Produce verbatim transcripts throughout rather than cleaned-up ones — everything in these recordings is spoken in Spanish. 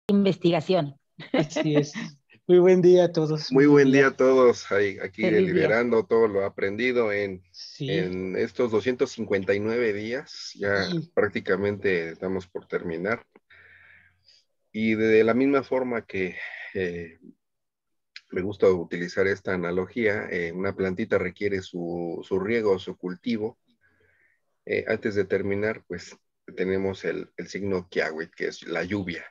investigación. Así es. Muy buen día a todos. Muy Muy buen buen día día. a todos, ahí- aquí Feliz día. deliberando todo lo aprendido en, Sí. en estos doscientos cincuenta y nueve días, ya Y prácticamente estamos por terminar. Y de la misma forma que eh, me gusta utilizar esta analogía, eh, una plantita requiere su, su riego, su cultivo. Eh, antes de terminar, pues tenemos el, el signo Kiawit, que es la lluvia.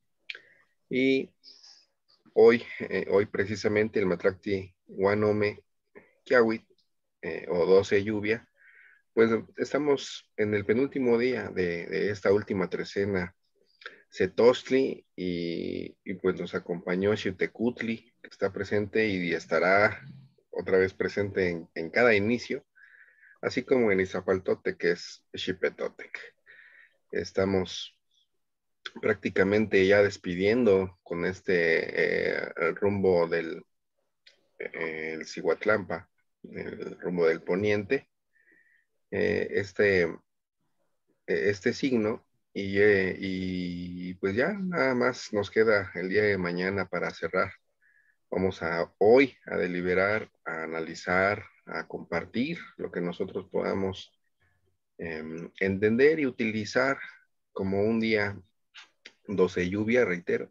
Y hoy, eh, hoy precisamente el Matracti Wanome Kiawit, eh, o doce lluvia, pues estamos en el penúltimo día de, de esta última trecena Setostli y, y pues nos acompañó Xiutecutli, que está presente y estará otra vez presente en, en cada inicio, así como en Izapaltote, que es Xipetotec. Estamos prácticamente ya despidiendo con este eh, el rumbo del eh, el Cihuatlampa, el rumbo del poniente, eh, este este signo y, eh, y pues ya nada más nos queda el día de mañana para cerrar. Vamos a hoy a deliberar, a analizar, a compartir lo que nosotros podamos eh, entender y utilizar como un día doce lluvia, reitero,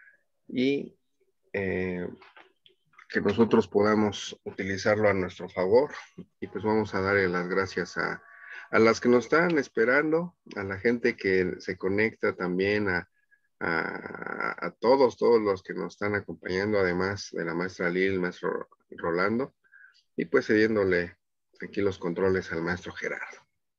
y eh, que nosotros podamos utilizarlo a nuestro favor. Y pues vamos a darle las gracias a, a las que nos están esperando, a la gente que se conecta también, a, a, a todos, todos los que nos están acompañando, además de la maestra Lil, el maestro Rolando, y pues cediéndole aquí los controles al maestro Gerardo.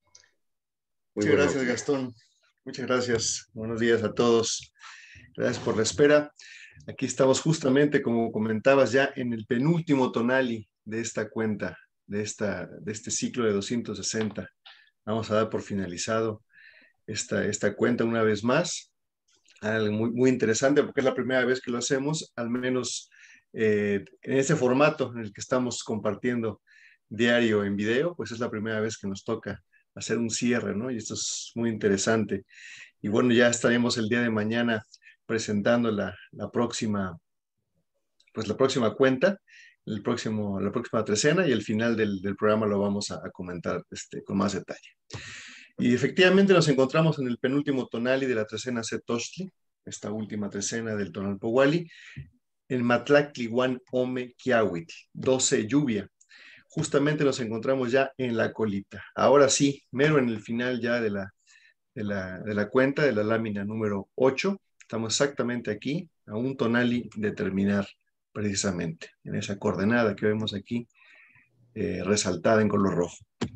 Muy Muchas buenos gracias, días. Gastón. Muchas gracias. Buenos días a todos. Gracias por la espera. Aquí estamos justamente, como comentabas, ya en el penúltimo tonali de esta cuenta, de, esta, de este ciclo de doscientos sesenta. Vamos a dar por finalizado esta, esta cuenta una vez más. Algo muy, muy interesante porque es la primera vez que lo hacemos, al menos eh, en ese formato en el que estamos compartiendo diario en video, pues es la primera vez que nos toca hacer un cierre, ¿no? Y esto es muy interesante. Y bueno, ya estaremos el día de mañana presentando la, la próxima, pues la próxima cuenta, el próximo, la próxima trecena y el final del, del programa lo vamos a, a comentar este, con más detalle. Y efectivamente nos encontramos en el penúltimo tonali de la trecena Setochtli, esta última trecena del Tonalpowali, el Matlactlihuan Ome Kiawitl, doce lluvia. Justamente nos encontramos ya en la colita. Ahora sí, mero en el final ya de la, de la, de la cuenta, de la lámina número ocho. Estamos exactamente aquí, a un tonali de terminar precisamente, en esa coordenada que vemos aquí, eh, resaltada en color rojo.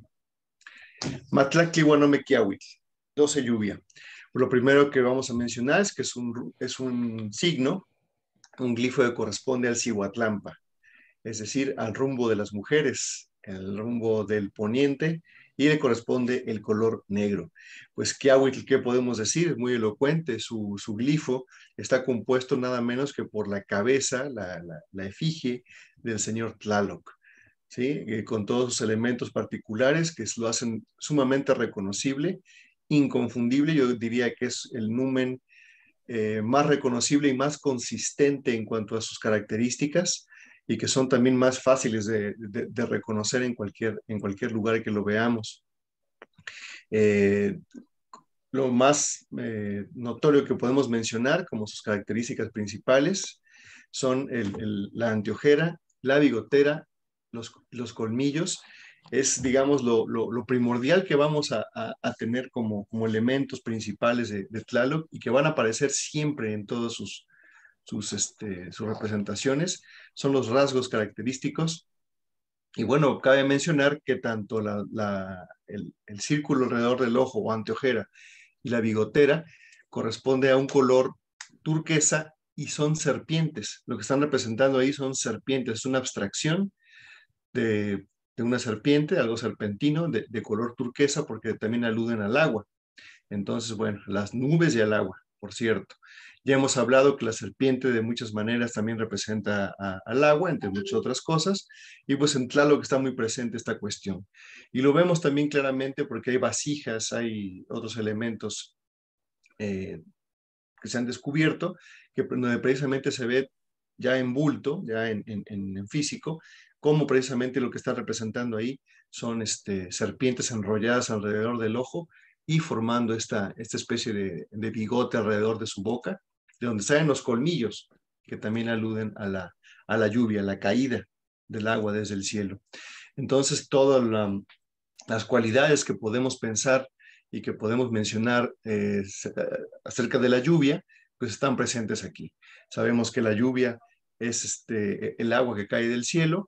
Matlactlihuanomequiahuitl, doce lluvia. Lo primero que vamos a mencionar es que es un, es un signo, un glifo que corresponde al Cihuatlampa, es decir, al rumbo de las mujeres, el rumbo del poniente, y le corresponde el color negro. Pues Kiahuitl, ¿qué podemos decir? Es muy elocuente, su, su glifo está compuesto nada menos que por la cabeza, la, la, la efigie del señor Tlaloc. ¿Sí? Eh, con todos sus elementos particulares que lo hacen sumamente reconocible, inconfundible. Yo diría que es el numen eh, más reconocible y más consistente en cuanto a sus características y que son también más fáciles de, de, de reconocer en cualquier, en cualquier lugar que lo veamos. Eh, lo más eh, notorio que podemos mencionar como sus características principales son el, el, la anteojera, la bigotera, los, los colmillos. Es, digamos, lo, lo, lo primordial que vamos a, a, a tener como, como elementos principales de, de Tlaloc y que van a aparecer siempre en todas sus, sus, este, sus representaciones. Son los rasgos característicos. Y bueno, cabe mencionar que tanto la, la, el, el círculo alrededor del ojo o anteojera y la bigotera corresponde a un color turquesa y son serpientes. Lo que están representando ahí son serpientes, es una abstracción de, de una serpiente, algo serpentino, de, de color turquesa, porque también aluden al agua. Entonces, bueno, las nubes y al agua, por cierto. Ya hemos hablado que la serpiente de muchas maneras también representa a, al agua, entre muchas otras cosas, y pues en Tlaloc está muy presente esta cuestión. Y lo vemos también claramente porque hay vasijas, hay otros elementos eh, que se han descubierto, que donde precisamente se ve ya en bulto, ya en, en, en físico, cómo precisamente lo que está representando ahí son este, serpientes enrolladas alrededor del ojo y formando esta, esta especie de, de bigote alrededor de su boca, de donde salen los colmillos, que también aluden a la, a la lluvia, a la caída del agua desde el cielo. Entonces, todas la, las cualidades que podemos pensar y que podemos mencionar eh, acerca de la lluvia, pues están presentes aquí. Sabemos que la lluvia es este, el agua que cae del cielo,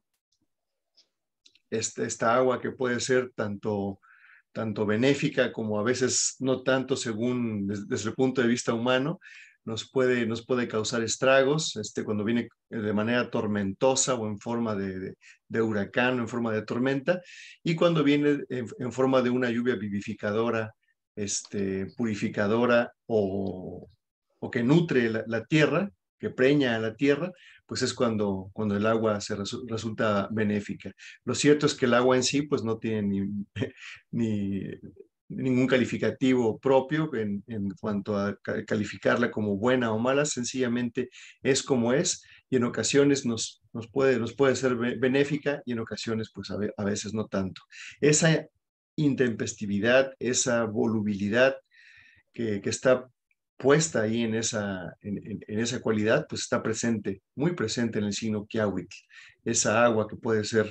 este, esta agua que puede ser tanto, tanto benéfica como a veces no tanto según desde, desde el punto de vista humano, nos puede, nos puede causar estragos este, cuando viene de manera tormentosa o en forma de, de, de huracán o en forma de tormenta, y cuando viene en, en forma de una lluvia vivificadora, este, purificadora o, o que nutre la, la tierra, que preña a la tierra, pues es cuando, cuando el agua se resu resulta benéfica. Lo cierto es que el agua en sí pues no tiene ni, ni ningún calificativo propio en, en cuanto a calificarla como buena o mala, sencillamente es como es, y en ocasiones nos, nos, puede, nos puede ser benéfica y en ocasiones pues a, ve, a veces no tanto. Esa intempestividad, esa volubilidad que, que está puesta ahí en esa, en, en, en esa cualidad, pues está presente, muy presente en el signo Quiahuitl, esa agua que puede ser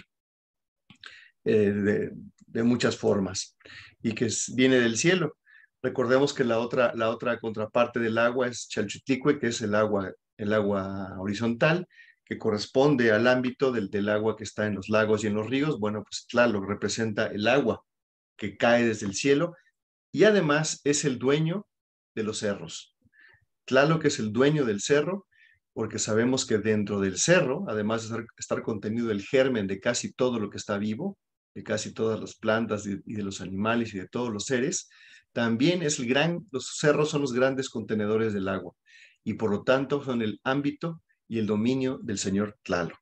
eh, de, de muchas formas y que es, viene del cielo. Recordemos que la otra, la otra contraparte del agua es Chalchutlicue, que es el agua, el agua horizontal, que corresponde al ámbito del, del agua que está en los lagos y en los ríos. Bueno, pues Tlaloc representa el agua que cae desde el cielo y además es el dueño de los cerros. Tlaloc es el dueño del cerro, porque sabemos que dentro del cerro, además de estar contenido el germen de casi todo lo que está vivo, de casi todas las plantas y de los animales y de todos los seres, también es el gran, los cerros son los grandes contenedores del agua y por lo tanto son el ámbito y el dominio del señor Tlaloc.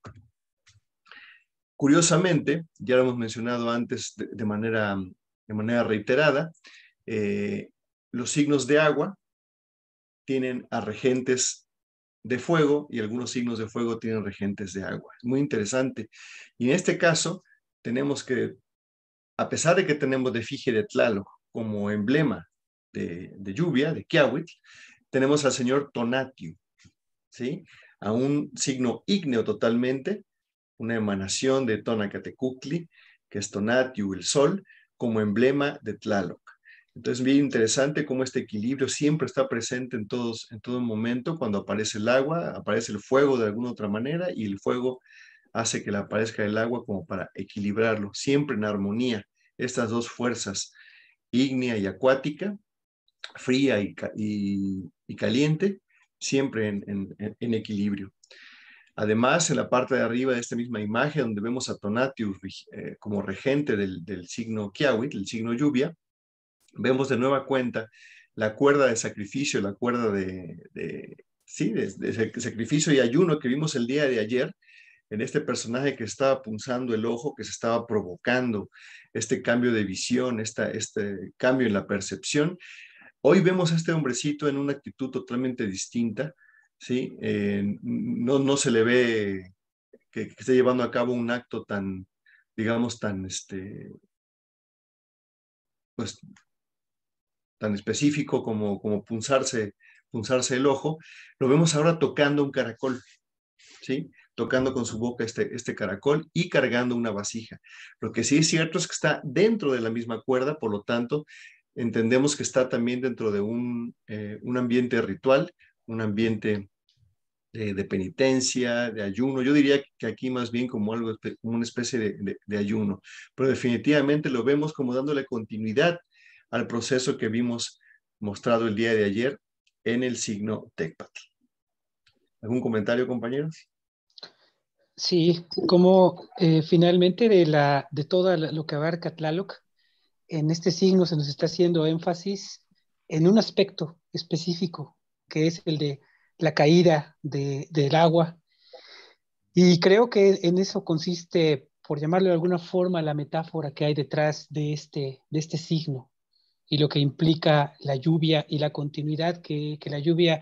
Curiosamente, ya lo hemos mencionado antes de, de, manera, de manera reiterada, eh, los signos de agua tienen a regentes de fuego y algunos signos de fuego tienen regentes de agua. Es muy interesante. Y en este caso, tenemos que, a pesar de que tenemos de efigie de Tlaloc como emblema de, de lluvia, de Quiahuitl, tenemos al señor Tonatiuh, ¿sí? A un signo ígneo totalmente, una emanación de Tonacatecuhtli, que es Tonatiuh, el sol, como emblema de Tlaloc. Entonces, bien interesante cómo este equilibrio siempre está presente en, todos, en todo momento. Cuando aparece el agua, aparece el fuego de alguna otra manera y el fuego hace que le aparezca el agua como para equilibrarlo, siempre en armonía. Estas dos fuerzas, ígnea y acuática, fría y, y, y caliente, siempre en, en, en equilibrio. Además, en la parte de arriba de esta misma imagen, donde vemos a Tonatiuh eh, como regente del, del signo Quiahuitl, el signo lluvia, vemos de nueva cuenta la cuerda de sacrificio, la cuerda de, de, sí, de, de sacrificio y ayuno que vimos el día de ayer, en este personaje que estaba punzando el ojo, que se estaba provocando este cambio de visión, esta, este cambio en la percepción. Hoy vemos a este hombrecito en una actitud totalmente distinta, ¿sí? Eh, no, no se le ve que, que esté llevando a cabo un acto tan, digamos, tan, este, pues, tan específico como, como punzarse, punzarse el ojo. Lo vemos ahora tocando un caracol, ¿sí? Tocando con su boca este, este caracol y cargando una vasija. Lo que sí es cierto es que está dentro de la misma cuerda, por lo tanto, entendemos que está también dentro de un, eh, un ambiente ritual, un ambiente de, de penitencia, de ayuno. Yo diría que aquí más bien como algo, como una especie de, de, de ayuno, pero definitivamente lo vemos como dándole continuidad al proceso que vimos mostrado el día de ayer en el signo Tecpatl. ¿Algún comentario, compañeros? Sí, como eh, finalmente de, la, de todo lo que abarca Tlaloc, en este signo se nos está haciendo énfasis en un aspecto específico, que es el de la caída de, del agua. Y creo que en eso consiste, por llamarlo de alguna forma, la metáfora que hay detrás de este, de este signo y lo que implica la lluvia y la continuidad que, que la lluvia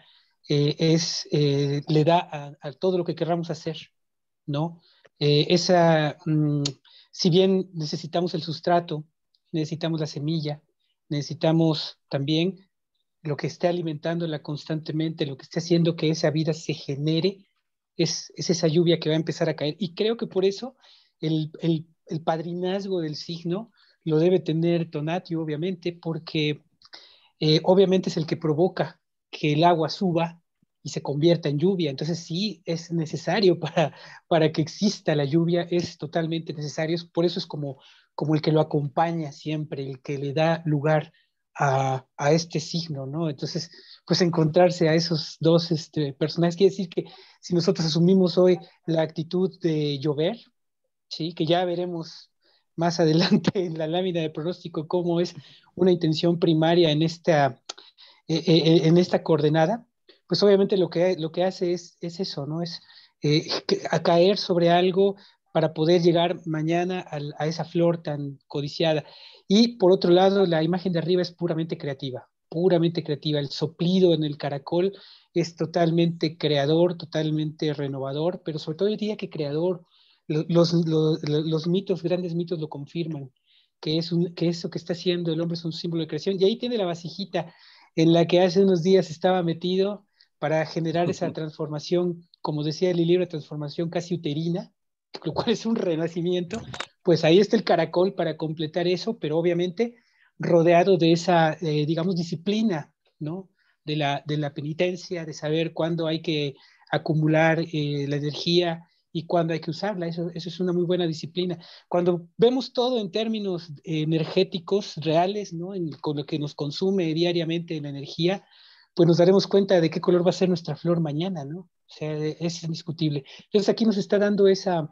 eh, es, eh, le da a, a todo lo que queramos hacer, ¿no? Eh, esa, mm, si bien necesitamos el sustrato, necesitamos la semilla, necesitamos también lo que esté alimentándola constantemente, lo que esté haciendo que esa vida se genere, es, es esa lluvia que va a empezar a caer. Y creo que por eso el, el, el padrinazgo del signo lo debe tener Tonatiuh, obviamente, porque eh, obviamente es el que provoca que el agua suba y se convierta en lluvia. Entonces sí es necesario para, para que exista la lluvia, es totalmente necesario. Por eso es como, como el que lo acompaña siempre, el que le da lugar a, a este signo, ¿no? Entonces, pues encontrarse a esos dos este, personajes quiere decir que si nosotros asumimos hoy la actitud de llover, ¿sí? Que ya veremos más adelante en la lámina de pronóstico cómo es una intención primaria en esta, eh, eh, en esta coordenada, pues obviamente lo que, lo que hace es, es eso, ¿no? Es eh, que, a caer sobre algo para poder llegar mañana a, a esa flor tan codiciada. Y por otro lado, la imagen de arriba es puramente creativa, puramente creativa. El soplido en el caracol es totalmente creador, totalmente renovador, pero sobre todo diría que creador. Los, los, los mitos, grandes mitos lo confirman, que, es un, que eso que está haciendo el hombre es un símbolo de creación. Y ahí tiene la vasijita en la que hace unos días estaba metido para generar esa transformación, como decía el libro, transformación casi uterina, lo cual es un renacimiento. Pues ahí está el caracol para completar eso, pero obviamente rodeado de esa, eh, digamos, disciplina, ¿no? De la, de la penitencia, de saber cuándo hay que acumular eh, la energía y cuándo hay que usarla. Eso, eso es una muy buena disciplina. Cuando vemos todo en términos energéticos reales, ¿no? En, con lo que nos consume diariamente la energía, pues nos daremos cuenta de qué color va a ser nuestra flor mañana, ¿no? O sea, es indiscutible. Entonces aquí nos está dando esa,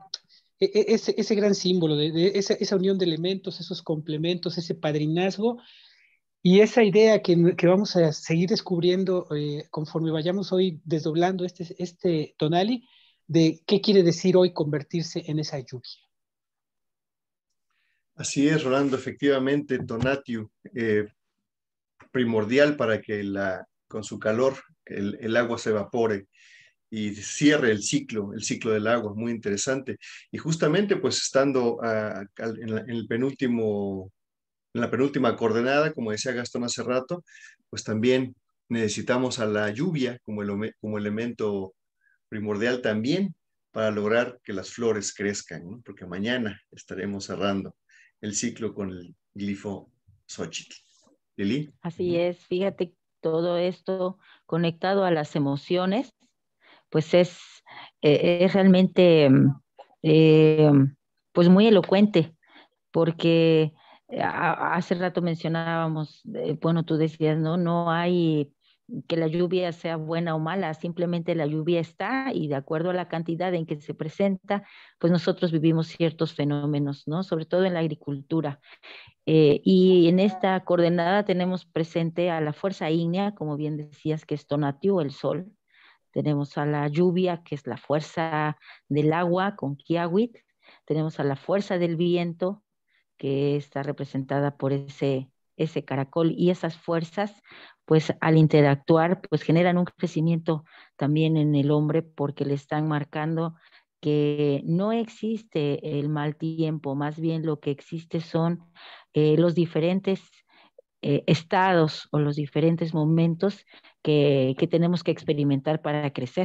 ese, ese gran símbolo, de, de esa, esa, unión de elementos, esos complementos, ese padrinazgo y esa idea que, que vamos a seguir descubriendo eh, conforme vayamos hoy desdoblando este, este tonali, de qué quiere decir hoy convertirse en esa lluvia. Así es, Rolando, efectivamente, Tonatiuh, eh, primordial para que la, con su calor el, el agua se evapore y cierre el ciclo, el ciclo del agua, muy interesante. Y justamente, pues estando uh, en, la, en el penúltimo en la penúltima coordenada, como decía Gastón hace rato, pues también necesitamos a la lluvia como, el, como elemento primordial también para lograr que las flores crezcan, ¿no? Porque mañana estaremos cerrando el ciclo con el glifo Xochitl. ¿Lili? Así es, fíjate, todo esto conectado a las emociones, pues es, eh, es realmente eh, pues muy elocuente, porque hace rato mencionábamos, eh, bueno, tú decías, no, no hay que la lluvia sea buena o mala, simplemente la lluvia está y de acuerdo a la cantidad en que se presenta, pues nosotros vivimos ciertos fenómenos, ¿no? Sobre todo en la agricultura. Eh, y en esta coordenada tenemos presente a la fuerza ígnea, como bien decías, que es Tonatiuh, el sol. Tenemos a la lluvia, que es la fuerza del agua, con Quiahuitl. Tenemos a la fuerza del viento, que está representada por ese, ese caracol. Y esas fuerzas, pues al interactuar, pues generan un crecimiento también en el hombre porque le están marcando que no existe el mal tiempo, más bien lo que existe son eh, los diferentes eh, estados o los diferentes momentos que, que tenemos que experimentar para crecer.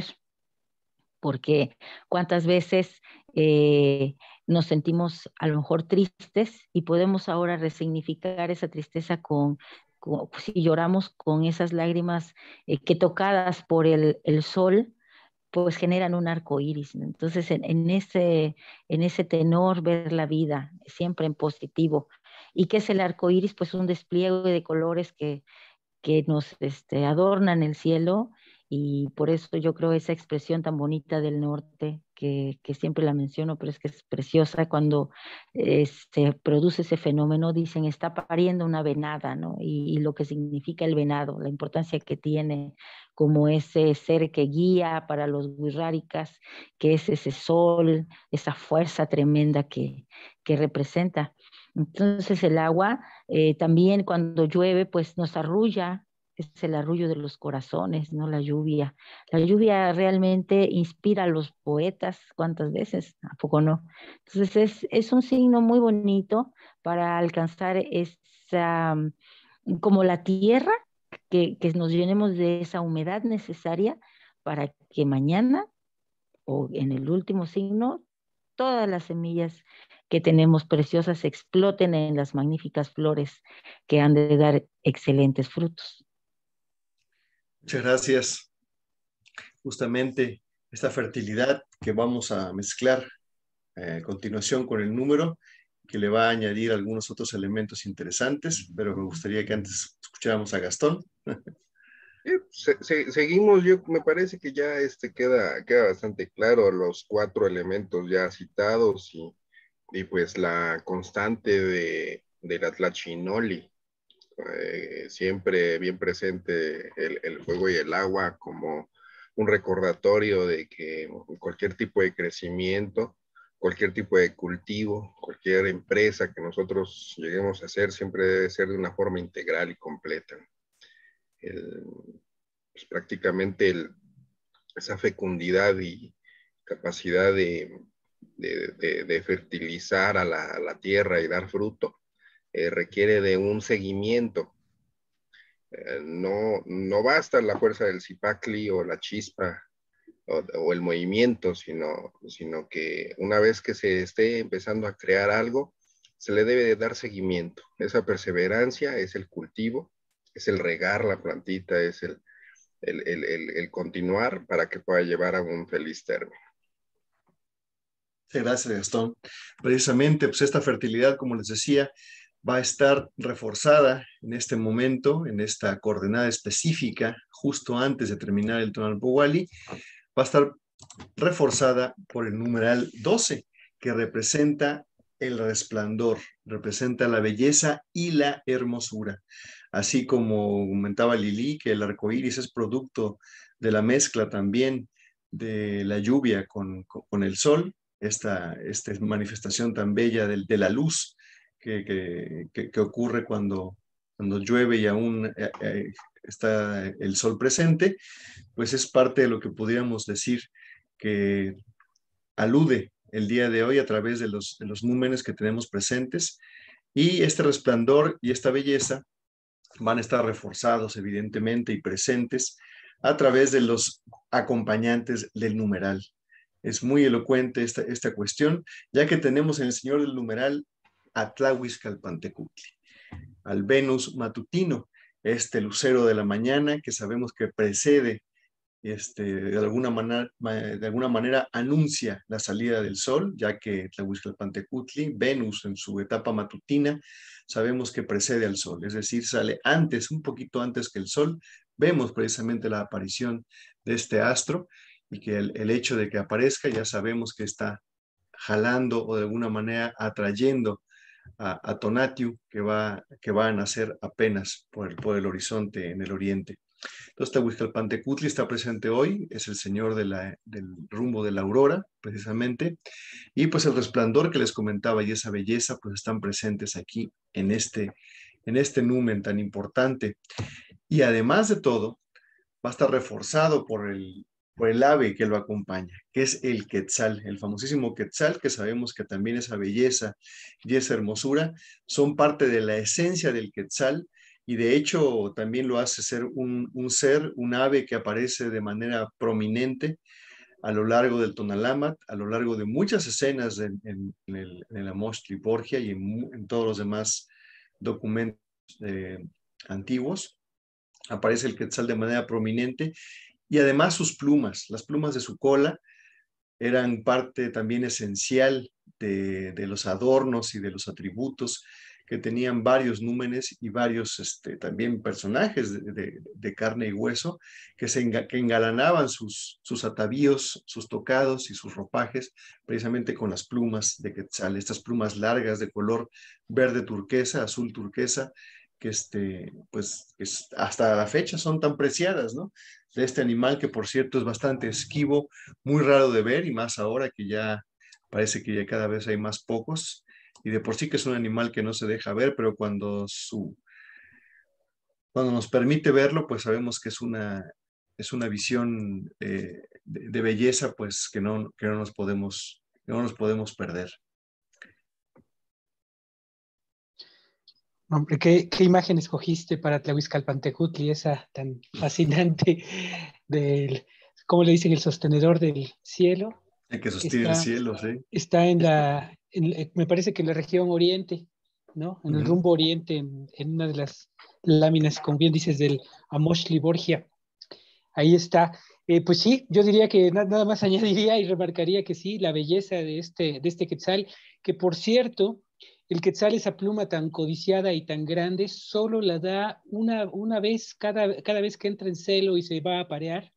Porque cuántas veces eh, nos sentimos a lo mejor tristes y podemos ahora resignificar esa tristeza con, con si lloramos con esas lágrimas eh, que tocadas por el, el sol, pues generan un arco iris. Entonces, en, en, ese, en ese tenor, ver la vida siempre en positivo. ¿Y qué es el arco iris? Pues un despliegue de colores que, que nos este, adornan el cielo, y por eso yo creo esa expresión tan bonita del norte, que, que siempre la menciono, pero es que es preciosa, cuando eh, se produce ese fenómeno, dicen está pariendo una venada, ¿no? Y, y lo que significa el venado, la importancia que tiene como ese ser que guía para los wixárikas, que es ese sol, esa fuerza tremenda que, que representa. Entonces el agua eh, también cuando llueve pues nos arrulla, es el arrullo de los corazones, no la lluvia. La lluvia realmente inspira a los poetas, ¿cuántas veces? ¿A poco no? Entonces es, es un signo muy bonito para alcanzar esa, mm, como la tierra, que, que nos llenemos de esa humedad necesaria para que mañana o en el último signo, todas las semillas que tenemos preciosas exploten en las magníficas flores que han de dar excelentes frutos. Muchas gracias. Justamente esta fertilidad que vamos a mezclar eh, a continuación con el número, que le va a añadir algunos otros elementos interesantes, pero me gustaría que antes escucháramos a Gastón. Eh, se- se- seguimos, yo me parece que ya este queda, queda bastante claro los cuatro elementos ya citados y, y pues la constante de, de la tlachinoli, eh, siempre bien presente el, el fuego y el agua como un recordatorio de que cualquier tipo de crecimiento, cualquier tipo de cultivo, cualquier empresa que nosotros lleguemos a hacer siempre debe ser de una forma integral y completa. El, pues prácticamente el, esa fecundidad y capacidad de, de, de, de fertilizar a la, a la, tierra y dar fruto eh, requiere de un seguimiento. Eh, no, no basta la fuerza del cipacli o la chispa o, o el movimiento, sino, sino que una vez que se esté empezando a crear algo, se le debe de dar seguimiento. Esa perseverancia es el cultivo, es el regar la plantita, es el, el, el, el, el continuar para que pueda llevar a un feliz término. Sí, gracias, Gastón. Precisamente, pues esta fertilidad, como les decía, va a estar reforzada en este momento, en esta coordenada específica, justo antes de terminar el Tonalpohualli, va a estar reforzada por el numeral doce, que representa el resplandor, representa la belleza y la hermosura. Así como comentaba Lili, que el arco iris es producto de la mezcla también de la lluvia con, con el sol, esta, esta manifestación tan bella de, de la luz que, que, que, que ocurre cuando, cuando llueve y aún eh, eh, está el sol presente, pues es parte de lo que podríamos decir que alude el día de hoy a través de los, de los números que tenemos presentes, y este resplandor y esta belleza van a estar reforzados evidentemente y presentes a través de los acompañantes del numeral. Es muy elocuente esta, esta cuestión, ya que tenemos en el Señor del numeral a Tlahuizcalpantecutli, al Venus matutino, este lucero de la mañana que sabemos que precede este, de, alguna manera, de alguna manera anuncia la salida del sol, ya que Tlahuizcalpantecutli, Venus en su etapa matutina, sabemos que precede al sol, es decir, sale antes, un poquito antes que el sol. Vemos precisamente la aparición de este astro y que el, el hecho de que aparezca ya sabemos que está jalando o de alguna manera atrayendo a, a Tonatiuh, que va, que va a nacer apenas por el, por el horizonte en el oriente. Entonces, Tlahuizcalpantecutli está presente hoy, es el señor de la, del rumbo de la aurora, precisamente, y pues el resplandor que les comentaba y esa belleza, pues están presentes aquí en este, en este numen tan importante. Y además de todo, va a estar reforzado por el, por el ave que lo acompaña, que es el quetzal, el famosísimo quetzal, que sabemos que también esa belleza y esa hermosura son parte de la esencia del quetzal, y de hecho también lo hace ser un, un ser, un ave que aparece de manera prominente a lo largo del Tonalámatl, a lo largo de muchas escenas en, en, en el, en el Amochtli Borgia y en, en todos los demás documentos eh, antiguos. Aparece el quetzal de manera prominente, y además sus plumas, las plumas de su cola, eran parte también esencial de, de los adornos y de los atributos que tenían varios númenes y varios este, también personajes de, de, de carne y hueso que, se enga, que engalanaban sus, sus atavíos, sus tocados y sus ropajes precisamente con las plumas de quetzal, estas plumas largas de color verde turquesa, azul turquesa, que este, pues, que hasta la fecha son tan preciadas, ¿no? De este animal que, por cierto, es bastante esquivo, muy raro de ver, y más ahora que ya parece que ya cada vez hay más pocos, y de por sí que es un animal que no se deja ver, pero cuando su, cuando nos permite verlo, pues sabemos que es una, es una visión eh, de, de belleza, pues que no, que no nos podemos, que no nos podemos perder. Hombre, ¿qué, qué imagen escogiste para Tlahuizcalpantecutli, esa tan fascinante del, ¿cómo le dicen? El sostenedor del cielo. El que sostiene el Está, cielo, sí. está en la, en, me parece que en la región oriente, ¿no? En el Uh-huh. rumbo oriente, en, en una de las láminas, como bien dices, del Amoshli Borgia. Ahí está. Eh, pues sí, yo diría que na nada más añadiría y remarcaría que sí, la belleza de este, de este quetzal, que por cierto, el quetzal, esa pluma tan codiciada y tan grande, solo la da una, una vez, cada, cada vez que entra en celo y se va a aparear.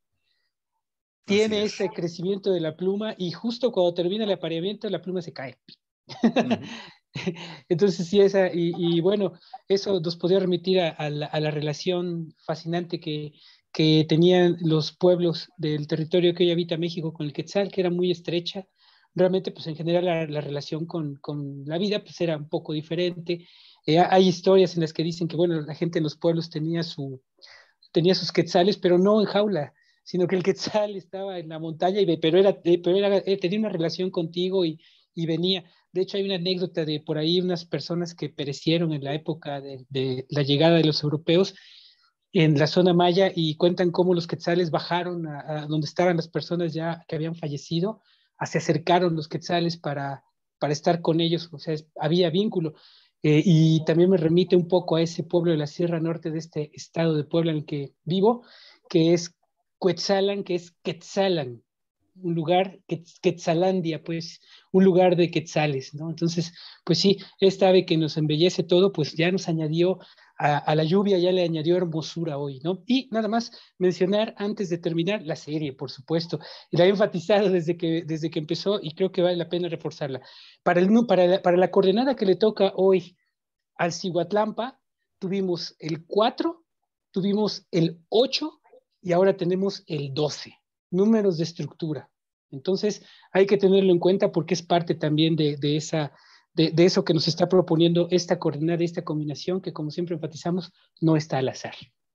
Tiene ese crecimiento de la pluma y justo cuando termina el apareamiento, la pluma se cae. Uh-huh. Entonces sí, esa, y, y bueno, eso nos podría remitir a, a, la, a la relación fascinante que, que tenían los pueblos del territorio que hoy habita México con el quetzal, que era muy estrecha. Realmente, pues en general la, la relación con, con, la vida pues era un poco diferente. Eh, hay historias en las que dicen que, bueno, la gente en los pueblos tenía, su, tenía sus quetzales, pero no en jaula, sino que el quetzal estaba en la montaña, y, pero, era, pero era, tenía una relación contigo y, y venía. De hecho, hay una anécdota de por ahí unas personas que perecieron en la época de, de la llegada de los europeos en la zona maya y cuentan cómo los quetzales bajaron a, a donde estaban las personas ya que habían fallecido, a, se acercaron los quetzales para, para estar con ellos, o sea, es, había vínculo. Eh, y también me remite un poco a ese pueblo de la Sierra Norte de este estado de Puebla en el que vivo, que es Cuetzalan, que es Quetzalan, un lugar, Quetzalandia, pues, un lugar de quetzales, ¿no? Entonces, pues sí, esta ave que nos embellece todo, pues ya nos añadió a, a la lluvia, ya le añadió hermosura hoy, ¿no? Y nada más mencionar, antes de terminar, la serie, por supuesto, y la he enfatizado desde que, desde que empezó y creo que vale la pena reforzarla. Para, el, para, la, para la coordenada que le toca hoy al Cihuatlampa, tuvimos el cuatro, tuvimos el ocho y ahora tenemos el doce. Números de estructura. Entonces hay que tenerlo en cuenta porque es parte también de, de, esa, de, de eso que nos está proponiendo esta coordenada, esta combinación que, como siempre enfatizamos, no está al azar.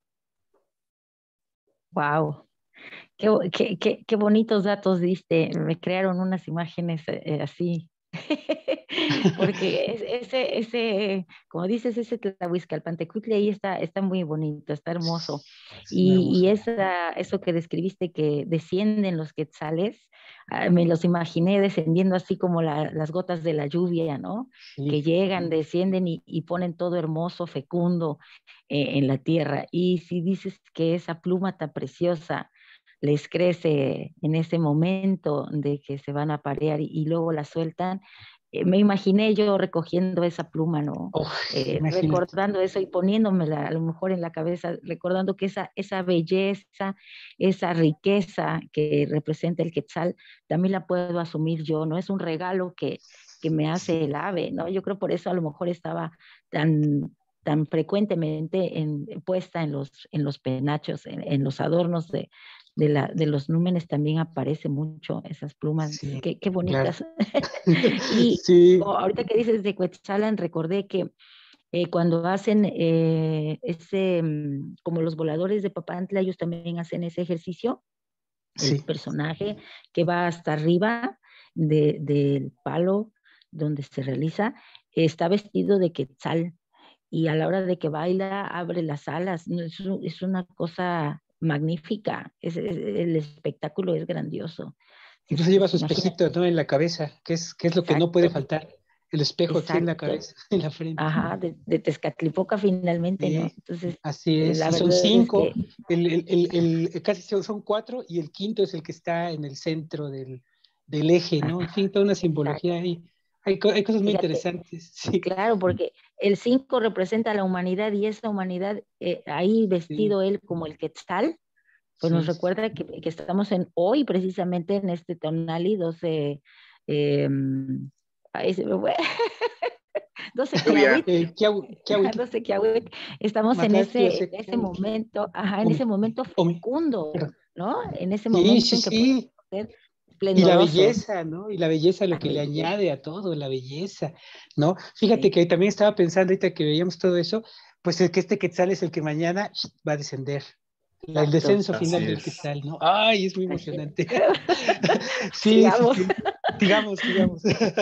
Wow, qué, qué, qué, qué bonitos datos diste. Me crearon unas imágenes eh, así. Porque ese, ese, como dices, ese Tlahuizcalpantecutli ahí está, está muy bonito, está hermoso. Y, y esa, eso que describiste que descienden los quetzales, ah, me los imaginé descendiendo así como la, las gotas de la lluvia, ¿no? Sí. Que llegan, descienden y, y ponen todo hermoso, fecundo eh, en la tierra. Y si dices que esa pluma tan preciosa les crece en ese momento de que se van a parear y, y luego la sueltan, eh, me imaginé yo recogiendo esa pluma, ¿no? Oh, eh, recordando eso y poniéndomela a lo mejor en la cabeza, recordando que esa, esa belleza, esa riqueza que representa el quetzal, también la puedo asumir yo, ¿no? Es un regalo que, que me hace el ave, ¿no? Yo creo por eso a lo mejor estaba tan tan frecuentemente en, puesta en los, en los penachos, en, en los adornos de, de, la, de los númenes también aparece mucho esas plumas, sí, qué, qué bonitas. Claro. Y sí. Oh, ahorita que dices de Cuetzalan, recordé que eh, cuando hacen eh, ese, como los voladores de Papantla, ellos también hacen ese ejercicio, sí. El personaje que va hasta arriba de, del palo donde se realiza, está vestido de quetzal, y a la hora de que baila abre las alas, es, es una cosa magnífica, es, es, el espectáculo es grandioso. Incluso lleva su espejito, ¿no? En la cabeza, que es, que es lo Exacto. Que no puede faltar, el espejo Exacto. Aquí en la cabeza, en la frente. Ajá, de, de Tezcatlipoca finalmente, sí, ¿no? Entonces, así es, la son cinco, es que... el, el, el, el, casi son cuatro, y el quinto es el que está en el centro del, del eje, ¿no? Ajá. En fin, toda una simbología ahí. Hay, hay cosas muy Fíjate, interesantes. Sí. Claro, porque el cinco representa a la humanidad y esa humanidad eh, ahí vestido sí. Él como el quetzal, pues sí. Nos recuerda que, que estamos en hoy precisamente en este Tonali doce, eh, doce Kiahuit, doce Kiahuit, estamos en ese, en ese momento, ajá, en ese momento fecundo, ¿no? En ese momento sí, sí, en que sí. podemos ser Y la belleza, ¿no? Y la belleza, lo la que belleza. Le añade a todo, la belleza, ¿no? Fíjate sí. Que también estaba pensando ahorita que veíamos todo eso, pues el que este quetzal es el que mañana va a descender. La- el Exacto. descenso Así final del es. quetzal, ¿no? Ay, es muy Así es. emocionante. Sí, sí, Sigamos. sí. Sigamos, sigamos.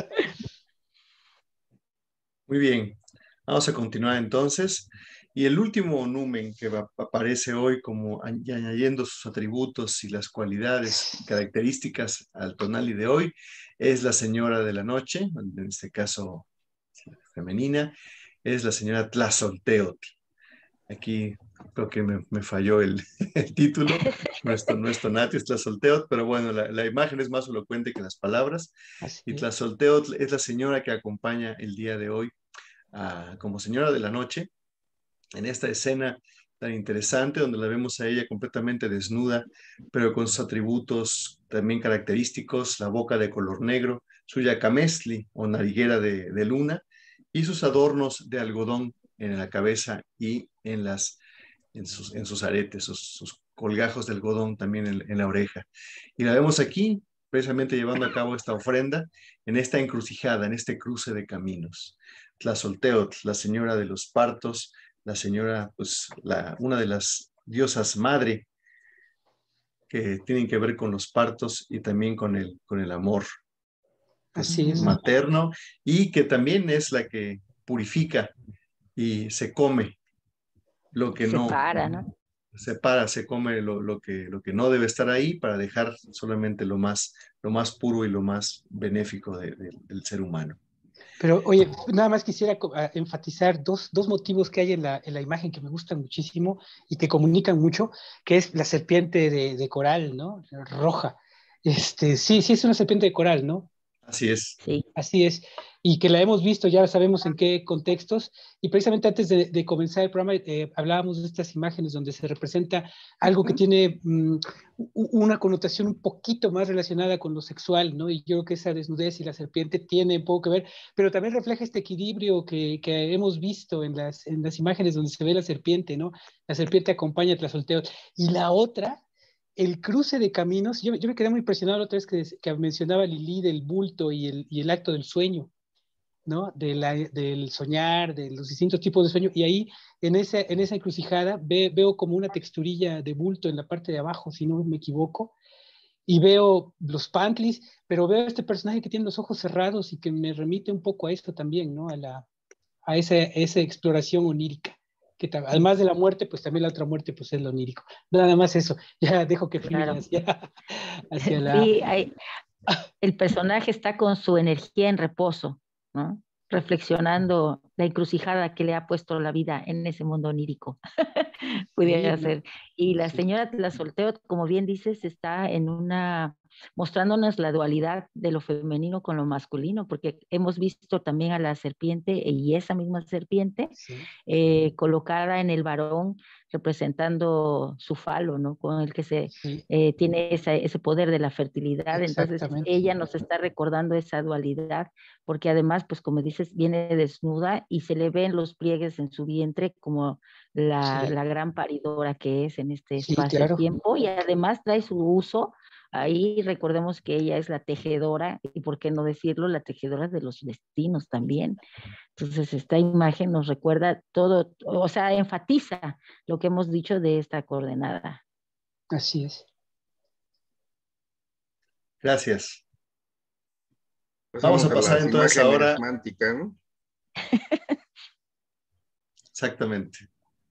Muy bien, vamos a continuar entonces. Y el último numen que va- aparece hoy como añ- añadiendo sus atributos y las cualidades y características al tonali de hoy es la señora de la noche, en este caso femenina, es la señora Tlazolteotl. Aquí creo que me, me falló el, el título, nuestro, nuestro Nati es Tlazolteotl, pero bueno, la, la imagen es más elocuente que las palabras. Así Y es. Tlazolteotl es la señora que acompaña el día de hoy a- como señora de la noche en esta escena tan interesante donde la vemos a ella completamente desnuda, pero con sus atributos también característicos, la boca de color negro, su yacamestli o nariguera de, de luna y sus adornos de algodón en la cabeza y en, las, en, sus, en sus aretes, sus, sus colgajos de algodón también en, en la oreja. Y la vemos aquí precisamente llevando a cabo esta ofrenda en esta encrucijada, en este cruce de caminos. Tlazolteotl, la señora de los partos, la señora, pues la, una de las diosas madre que tienen que ver con los partos y también con el, con el amor, pues Así es. Ujú. materno, y que también es la que purifica y se come lo que no, Separa, ¿no? separa, se come lo, lo que, lo que no debe estar ahí para dejar solamente lo más, lo más puro y lo más benéfico de- de- del ser humano. Pero oye, nada más quisiera co- a- enfatizar dos, dos motivos que hay en la, en la imagen que me gustan muchísimo y que comunican mucho, que es la serpiente de, de coral, ¿no? Roja. Este, sí, sí es una serpiente de coral, ¿no? Así es. Sí. Así es, y que la hemos visto, ya sabemos en qué contextos, y precisamente antes de, de comenzar el programa eh, hablábamos de estas imágenes donde se representa algo que tiene mm, u- una connotación un poquito más relacionada con lo sexual, ¿no? Y yo creo que esa desnudez y la serpiente tiene un poco que ver, pero también refleja este equilibrio que, que hemos visto en las, en las imágenes donde se ve la serpiente, ¿no? La serpiente acompaña a Tlazolteotl. Y la otra el cruce de caminos, yo, yo me quedé muy impresionado la otra vez que, que mencionaba Lili del bulto y el, y el acto del sueño, ¿no? De la, del soñar, de los distintos tipos de sueño, y ahí en esa, en esa encrucijada ve, veo como una texturilla de bulto en la parte de abajo, si no me equivoco, y veo los pantlis, pero veo este personaje que tiene los ojos cerrados y que me remite un poco a esto también, ¿no? A, la, a esa, esa exploración onírica. Que además de la muerte, pues también la otra muerte, pues es lo onírico. Nada más eso, ya dejo que fluya Claro. hacia, hacia la... Sí, hay, el personaje está con su energía en reposo, ¿no? Reflexionando la encrucijada que le ha puesto la vida en ese mundo onírico, Sí, pudiera no, ser. Y la sí, señora Tlazolteotl, como bien dices, está en una, mostrándonos la dualidad de lo femenino con lo masculino, porque hemos visto también a la serpiente y esa misma serpiente sí, eh, colocada en el varón representando su falo, ¿no? Con el que se sí, eh, tiene esa, ese poder de la fertilidad. Entonces, exactamente. ella nos está recordando esa dualidad, porque además, pues como dices, viene desnuda y se le ven los pliegues en su vientre como la, Sí, la gran paridora que es en este sí, claro. espacio-tiempo y además trae su uso. Ahí recordemos que ella es la tejedora, y por qué no decirlo, la tejedora de los destinos también. Entonces, esta imagen nos recuerda todo, o sea, enfatiza lo que hemos dicho de esta coordenada. Así es. Gracias. Vamos Pasamos a a pasar las entonces imágenes ahora, mánticas, ¿no? exactamente.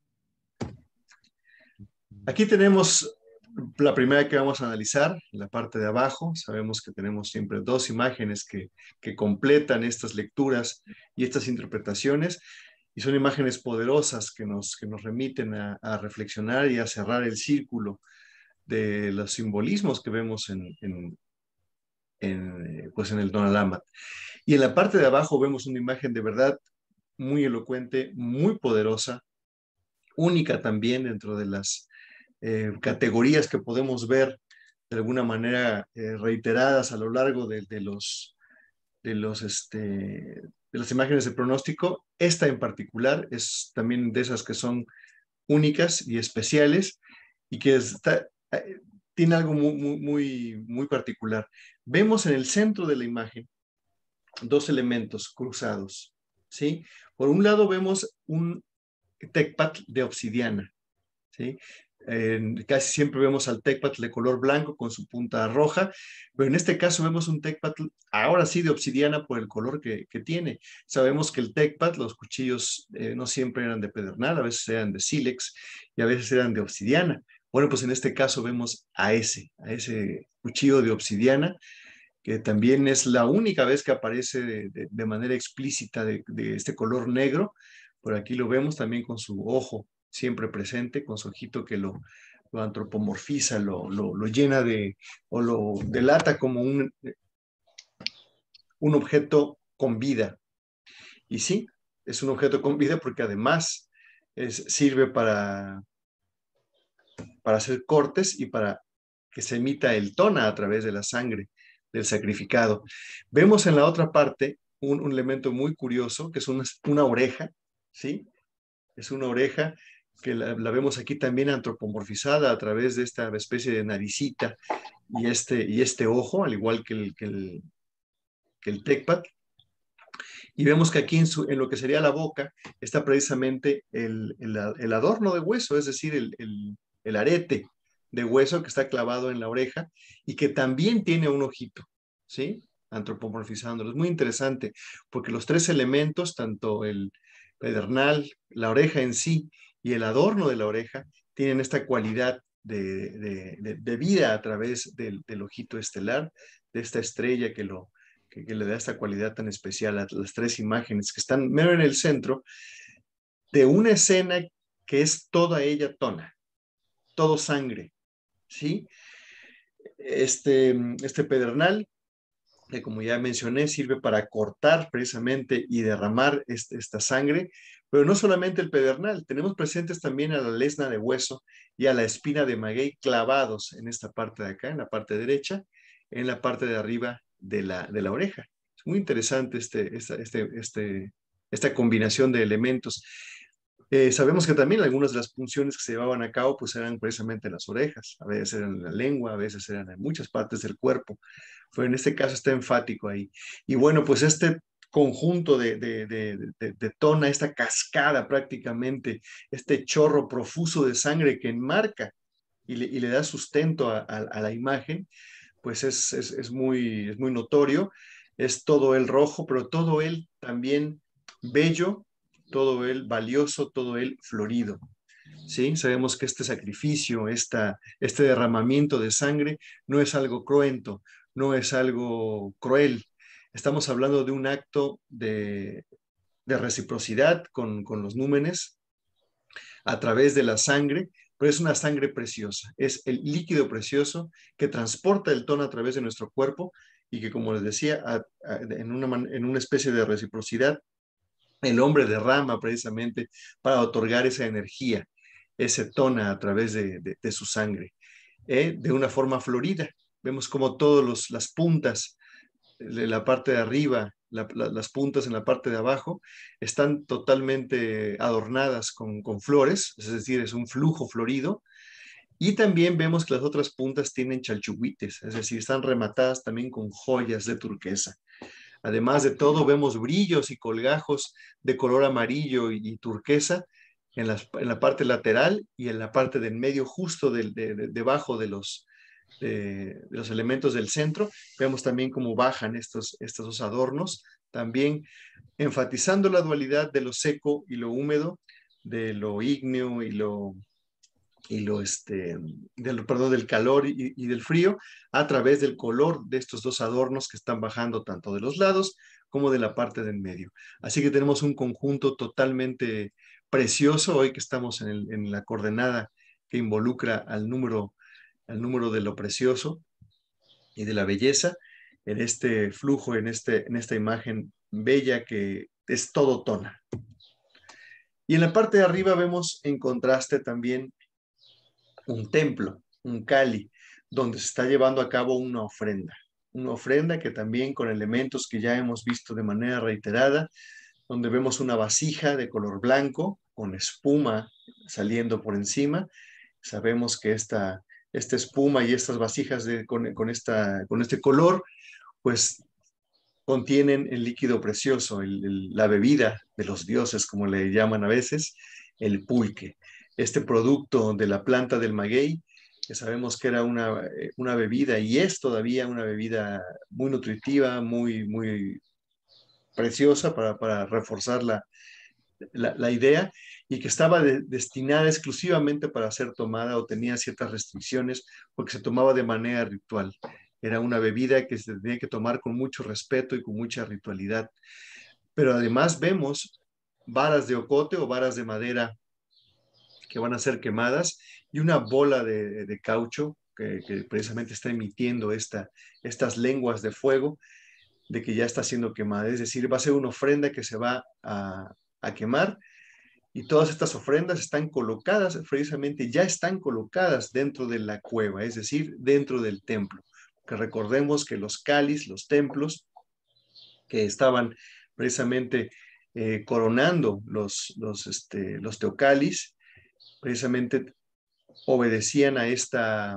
Aquí tenemos la primera que vamos a analizar, en la parte de abajo. Sabemos que tenemos siempre dos imágenes que, que completan estas lecturas y estas interpretaciones, y son imágenes poderosas que nos, que nos remiten a, a reflexionar y a cerrar el círculo de los simbolismos que vemos en, en, en, pues en el Donalámatr. Y en la parte de abajo vemos una imagen de verdad muy elocuente, muy poderosa, única también dentro de las eh, categorías que podemos ver de alguna manera eh, reiteradas a lo largo de, de los, de, los este, de las imágenes de pronóstico. Esta en particular es también de esas que son únicas y especiales y que está, eh, tiene algo muy, muy, muy, muy particular. Vemos en el centro de la imagen dos elementos cruzados, ¿sí? Por un lado vemos un tecpat de obsidiana, ¿sí? Eh, casi siempre vemos al tecpatl de color blanco con su punta roja, pero en este caso vemos un tecpatl ahora sí de obsidiana por el color que, que tiene. Sabemos que el tecpatl, los cuchillos eh, no siempre eran de pedernal, a veces eran de sílex y a veces eran de obsidiana. Bueno, pues en este caso vemos a ese, a ese cuchillo de obsidiana, que también es la única vez que aparece de, de, de manera explícita de, de este color negro. Por aquí lo vemos también con su ojo siempre presente, con su ojito que lo, lo antropomorfiza, lo, lo, lo llena de, o lo delata como un, un objeto con vida. Y sí, es un objeto con vida porque además es, sirve para, para hacer cortes y para que se emita el tona a través de la sangre del sacrificado. Vemos en la otra parte un, un elemento muy curioso, que es una, una oreja, ¿sí? Es una oreja que la, la, vemos aquí también antropomorfizada a través de esta especie de naricita y este, y este ojo, al igual que el, que el, que el tecpat. Y vemos que aquí en, su, en lo que sería la boca está precisamente el, el, el adorno de hueso, es decir, el, el, el arete de hueso que está clavado en la oreja y que también tiene un ojito, ¿sí? Antropomorfizándolo. Es muy interesante porque los tres elementos, tanto el pedernal, la oreja en sí y el adorno de la oreja, tienen esta cualidad de, de, de, de vida a través del, del ojito estelar, de esta estrella que, lo, que, que le da esta cualidad tan especial a las tres imágenes que están mero en el centro de una escena que es toda ella tona, todo sangre, ¿sí? Este, este pedernal, que como ya mencioné, sirve para cortar precisamente y derramar este, esta sangre, pero no solamente el pedernal, tenemos presentes también a la lesna de hueso y a la espina de maguey clavados en esta parte de acá, en la parte derecha, en la parte de arriba de la, de la oreja. Es muy interesante este, esta, este, este, esta combinación de elementos. Eh, sabemos que también algunas de las funciones que se llevaban a cabo pues eran precisamente las orejas, a veces eran en la lengua, a veces eran en muchas partes del cuerpo, pero en este caso está enfático ahí. Y bueno, pues este conjunto de, de, de, de, de tona, esta cascada prácticamente, este chorro profuso de sangre que enmarca y le, y le da sustento a, a, a la imagen, pues es, es, es, muy, es muy notorio, es todo él rojo, pero todo él también bello, todo él valioso, todo él florido. ¿Sí? Sabemos que este sacrificio, esta, este derramamiento de sangre no es algo cruento, no es algo cruel. Estamos hablando de un acto de, de reciprocidad con, con los númenes a través de la sangre, pero es una sangre preciosa, es el líquido precioso que transporta el tono a través de nuestro cuerpo y que, como les decía, a, a, en, una, en una especie de reciprocidad, el hombre derrama precisamente para otorgar esa energía, ese tona a través de, de, de su sangre, ¿eh? De una forma florida. Vemos como todas las puntas de la parte de arriba, la, la, las puntas en la parte de abajo, están totalmente adornadas con, con flores, es decir, es un flujo florido. Y también vemos que las otras puntas tienen chalchuhuites, es decir, están rematadas también con joyas de turquesa. Además de todo, vemos brillos y colgajos de color amarillo y, y turquesa en, las, en la parte lateral y en la parte del medio, justo de, de, de, debajo de los, de, de los elementos del centro. Vemos también cómo bajan estos, estos dos adornos, también enfatizando la dualidad de lo seco y lo húmedo, de lo ígneo y lo, y lo este, del, perdón, del calor y, y del frío a través del color de estos dos adornos que están bajando tanto de los lados como de la parte del medio. Así que tenemos un conjunto totalmente precioso hoy que estamos en, el, en la coordenada que involucra al número, al número de lo precioso y de la belleza en este flujo, en, este, en esta imagen bella que es todo tona. Y en la parte de arriba vemos en contraste también un templo, un cali, donde se está llevando a cabo una ofrenda. Una ofrenda que también con elementos que ya hemos visto de manera reiterada, donde vemos una vasija de color blanco con espuma saliendo por encima. Sabemos que esta, esta espuma y estas vasijas de, con, con, esta, con este color, pues contienen el líquido precioso, el, el, la bebida de los dioses, como le llaman a veces, el pulque, este producto de la planta del maguey, que sabemos que era una, una bebida y es todavía una bebida muy nutritiva, muy, muy preciosa para, para reforzar la, la, la idea, y que estaba de, destinada exclusivamente para ser tomada o tenía ciertas restricciones porque se tomaba de manera ritual. Era una bebida que se tenía que tomar con mucho respeto y con mucha ritualidad. Pero además vemos varas de ocote o varas de madera que van a ser quemadas y una bola de, de caucho que, que, precisamente está emitiendo esta, estas lenguas de fuego de que ya está siendo quemada. Es decir, va a ser una ofrenda que se va a, a quemar, y todas estas ofrendas están colocadas, precisamente ya están colocadas dentro de la cueva, es decir, dentro del templo. Que recordemos que los cáliz, los templos que estaban precisamente eh, coronando los, los, este, los teocalis, precisamente obedecían a esta,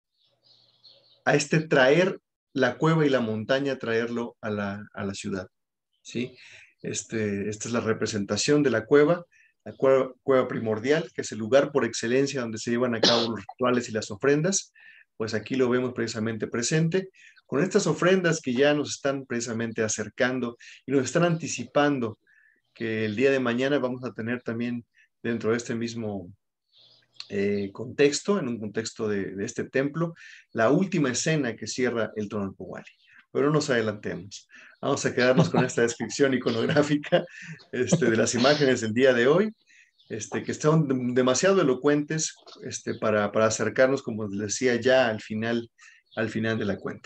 a este traer la cueva y la montaña, traerlo a la, a la ciudad, ¿sí? Este, esta es la representación de la cueva, la cueva, cueva primordial, que es el lugar por excelencia donde se llevan a cabo los rituales y las ofrendas. Pues aquí lo vemos precisamente presente, con estas ofrendas que ya nos están precisamente acercando y nos están anticipando que el día de mañana vamos a tener también dentro de este mismo eh, contexto, en un contexto de, de este templo, la última escena que cierra el Tonalpohualli. Pero no nos adelantemos. Vamos a quedarnos con esta descripción iconográfica este, de las imágenes del día de hoy, este, que están demasiado elocuentes este, para, para acercarnos, como les decía, ya al final, al final de la cuenta.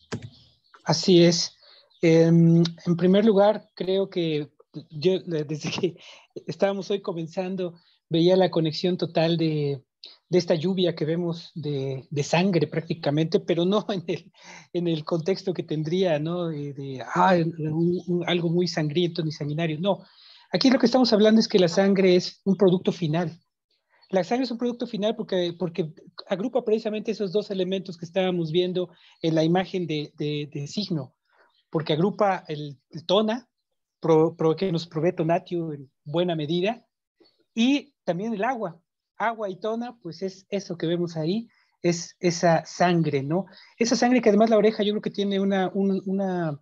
Así es. En, en primer lugar, creo que yo desde que estábamos hoy comenzando, veía la conexión total de, de esta lluvia que vemos de, de sangre prácticamente, pero no en el, en el contexto que tendría, ¿no? De, de ah, un, un, algo muy sangriento ni sanguinario. No, aquí lo que estamos hablando es que la sangre es un producto final. La sangre es un producto final porque, porque agrupa precisamente esos dos elementos que estábamos viendo en la imagen de, de, de signo, porque agrupa el, el tona, pro, pro, que nos provee tonatio en buena medida, y también el agua. Agua y tona, pues es eso que vemos ahí, es esa sangre, ¿no? Esa sangre que además la oreja yo creo que tiene una, una, una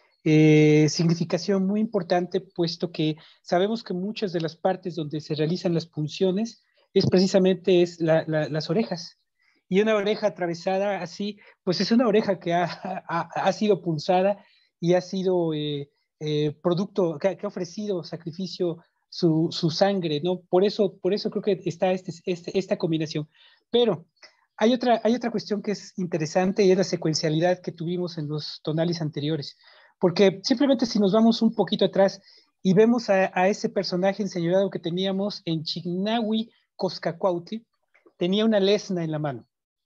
eh, significación muy importante, puesto que sabemos que muchas de las partes donde se realizan las punciones es precisamente es la, la, las orejas. Y una oreja atravesada así, pues es una oreja que ha, ha, ha sido punzada y ha sido eh, eh, producto, que, que ha ofrecido sacrificio su, su sangre, ¿no? Por eso, por eso creo que está este, este, esta combinación. Pero hay otra, hay otra cuestión que es interesante y es la secuencialidad que tuvimos en los tonales anteriores. Porque simplemente si nos vamos un poquito atrás y vemos a, a ese personaje enseñorado que teníamos en Chignahui Coscacuautli, tenía una lesna en la mano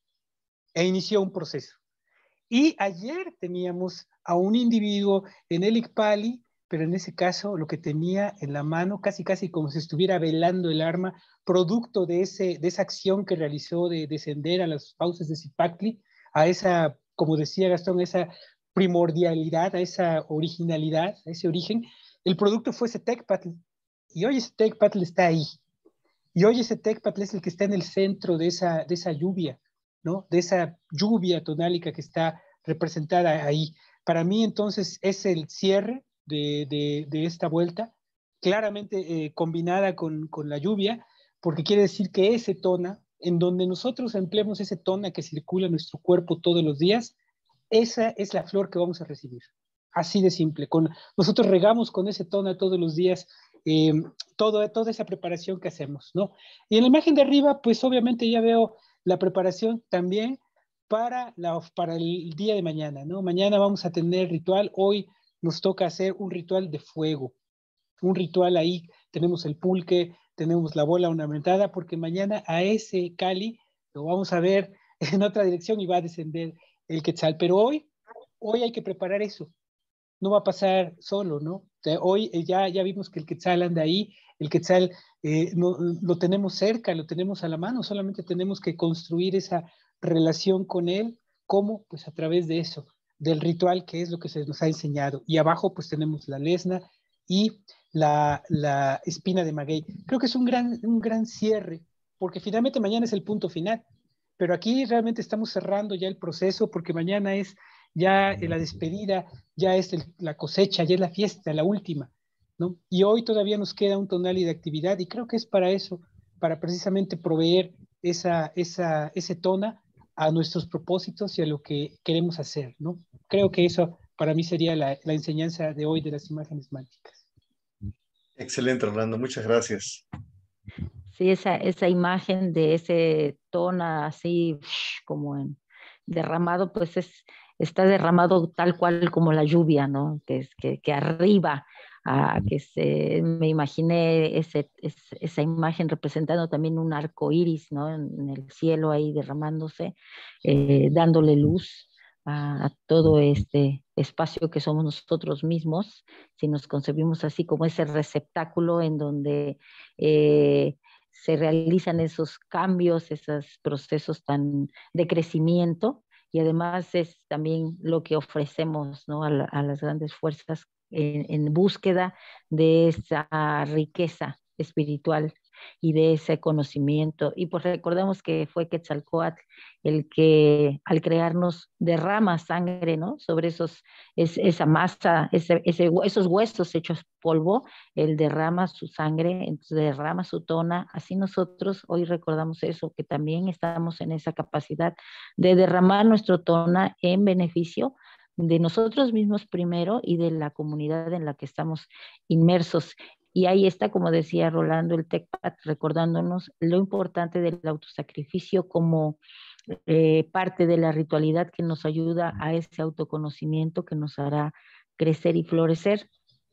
e inició un proceso. Y ayer teníamos a un individuo en el Icpali, pero en ese caso lo que tenía en la mano, casi casi como si estuviera velando el arma, producto de, ese, de esa acción que realizó de descender a las fauces de Zipactli, a esa, como decía Gastón, esa primordialidad, a esa originalidad, a ese origen, el producto fue ese Tecpatl. Y hoy ese Tecpatl está ahí. Y hoy ese Tecpatl es el que está en el centro de esa, de esa lluvia, ¿no? De esa lluvia tonálica que está representada ahí. Para mí, entonces, es el cierre de, de, de esta vuelta, claramente eh, combinada con, con la lluvia, porque quiere decir que ese tona, en donde nosotros empleemos ese tona que circula en nuestro cuerpo todos los días, esa es la flor que vamos a recibir. Así de simple. Con, nosotros regamos con ese tona todos los días eh, todo, toda esa preparación que hacemos, ¿no? Y en la imagen de arriba, pues obviamente ya veo la preparación también para, la, para el día de mañana, ¿no? Mañana vamos a tener ritual, hoy nos toca hacer un ritual de fuego, un ritual ahí, tenemos el pulque, tenemos la bola ornamentada, porque mañana a ese Cali lo vamos a ver en otra dirección y va a descender el Quetzal, pero hoy, hoy hay que preparar eso, no va a pasar solo, ¿no? O sea, hoy eh, ya, ya vimos que el Quetzal anda ahí, el Quetzal eh, no, lo tenemos cerca, lo tenemos a la mano, solamente tenemos que construir esa relación con él. ¿Cómo? Pues a través de eso, del ritual, que es lo que se nos ha enseñado. Y abajo pues tenemos la lesna y la, la espina de maguey. Creo que es un gran, un gran cierre, porque finalmente mañana es el punto final, pero aquí realmente estamos cerrando ya el proceso, porque mañana es ya la despedida, ya es el, la cosecha, ya es la fiesta, la última, ¿no? Y hoy todavía nos queda un tonal de actividad, y creo que es para eso, para precisamente proveer esa, esa, ese tona a nuestros propósitos y a lo que queremos hacer, ¿no? Creo que eso para mí sería la, la enseñanza de hoy de las imágenes mágicas. Excelente, Orlando, muchas gracias. Sí, esa, esa imagen de ese tono así como en derramado, pues es, está derramado tal cual como la lluvia, ¿no? Que, es, que, que arriba, ah, que se, me imaginé ese, es, esa imagen representando también un arco iris, ¿no? En, en el cielo ahí derramándose, eh, dándole luz a, a todo este espacio que somos nosotros mismos, si nos concebimos así como ese receptáculo en donde eh, se realizan esos cambios, esos procesos tan de crecimiento, y además es también lo que ofrecemos, ¿no? a, la, a las grandes fuerzas en, en búsqueda de esa riqueza espiritual y de ese conocimiento. Y pues recordemos que fue Quetzalcóatl el que al crearnos derrama sangre, ¿no? Sobre esos, es, esa masa, ese, ese, esos huesos hechos polvo, él derrama su sangre, entonces derrama su tona. Así nosotros hoy recordamos eso, que también estamos en esa capacidad de derramar nuestro tona en beneficio de nosotros mismos primero y de la comunidad en la que estamos inmersos. Y ahí está, como decía Rolando, el TECPAT, recordándonos lo importante del autosacrificio como eh, parte de la ritualidad que nos ayuda a ese autoconocimiento que nos hará crecer y florecer.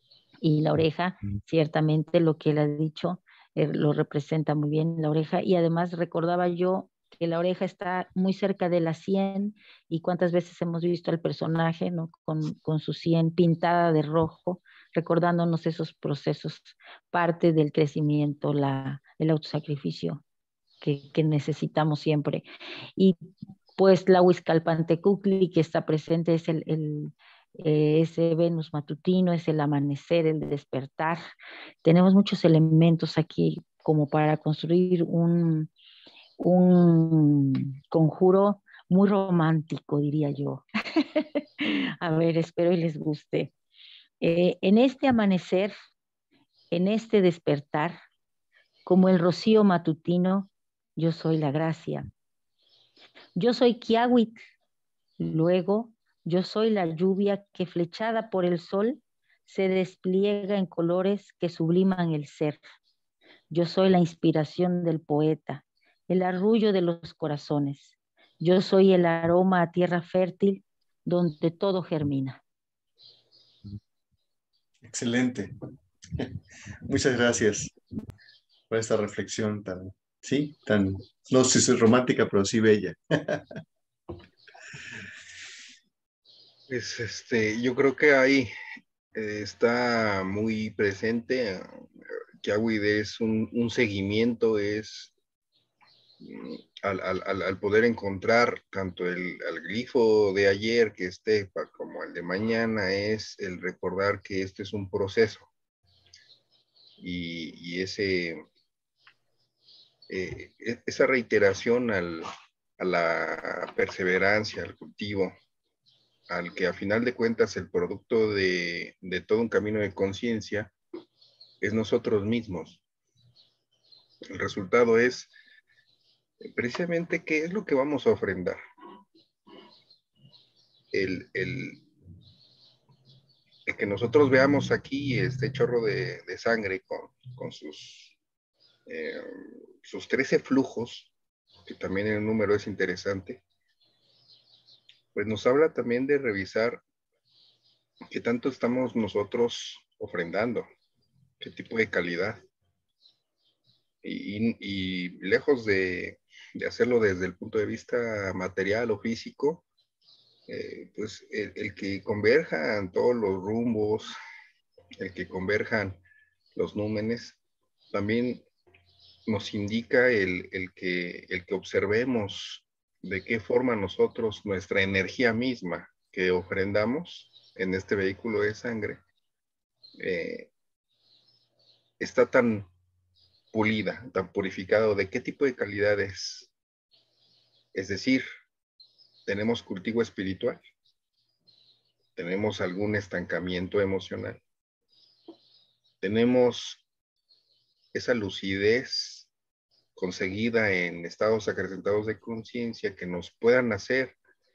Y la oreja, ciertamente lo que él ha dicho, eh, lo representa muy bien la oreja. Y además recordaba yo que la oreja está muy cerca de la sien, y cuántas veces hemos visto al personaje, ¿no? con, con su sien pintada de rojo, recordándonos esos procesos, parte del crecimiento, la, el autosacrificio que, que necesitamos siempre. Y pues la Huizcalpantecutli que está presente es el, el eh, ese Venus matutino, es el amanecer, el despertar. Tenemos muchos elementos aquí como para construir un, un conjuro muy romántico, diría yo. A ver, espero y les guste. Eh, en este amanecer, en este despertar, como el rocío matutino, yo soy la gracia. Yo soy Kiawit, luego yo soy la lluvia que flechada por el sol se despliega en colores que subliman el ser. Yo soy la inspiración del poeta, el arrullo de los corazones. Yo soy el aroma a tierra fértil donde todo germina. Excelente. Muchas gracias por esta reflexión tan, sí, tan, no sé si es romántica, pero sí bella. Pues este, yo creo que ahí eh, está muy presente. Kiawit es un, un seguimiento, es mm, al, al, al, poder encontrar tanto el, el glifo de ayer que esté como el de mañana, es el recordar que este es un proceso. Y, y ese, eh, esa reiteración al, a la perseverancia, al cultivo, al que a final de cuentas el producto de, de todo un camino de conciencia es nosotros mismos. El resultado es precisamente qué es lo que vamos a ofrendar. El, el, el que nosotros veamos aquí este chorro de, de sangre con, con sus, eh, sus trece flujos, que también el número es interesante, pues nos habla también de revisar qué tanto estamos nosotros ofrendando, qué tipo de calidad. Y, y lejos de, de hacerlo desde el punto de vista material o físico, eh, pues el, el que converjan todos los rumbos, el que converjan los númenes, también nos indica el, el, que, el que observemos de qué forma nosotros, nuestra energía misma que ofrendamos en este vehículo de sangre, eh, está tan pulida, tan purificado, ¿de qué tipo de calidad es? Es decir, ¿tenemos cultivo espiritual? ¿Tenemos algún estancamiento emocional? ¿Tenemos esa lucidez conseguida en estados acrecentados de conciencia que nos puedan hacer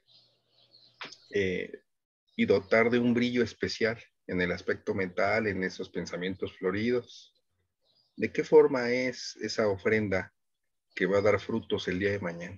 eh, y dotar de un brillo especial en el aspecto mental, en esos pensamientos floridos? ¿De qué forma es esa ofrenda que va a dar frutos el día de mañana?